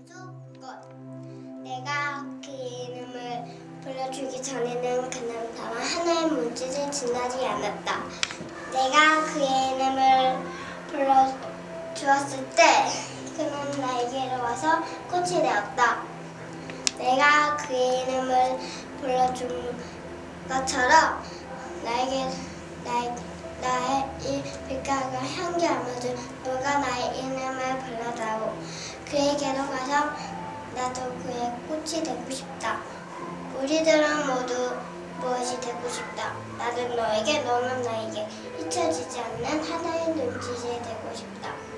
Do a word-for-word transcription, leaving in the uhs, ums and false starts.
수꽃. 내가 그 이름을 불러주기 전에는 그는 다만 하나의 문짓을 지나지 않았다. 내가 그의 이름을 불러주었을 때 그는 나에게로 와서 꽃이 되었다. 내가 그의 이름을 불러준 것처럼 나에게 나의, 나의 이 빛깔과 향기 알맞은 누가 나의 이름을 불러다오. 그에게로 가서 나도 그의 꽃이 되고 싶다. 우리들은 모두 무엇이 되고 싶다. 나는 너에게, 너는 나에게 잊혀지지 않는 하나의 눈짓이 되고 싶다.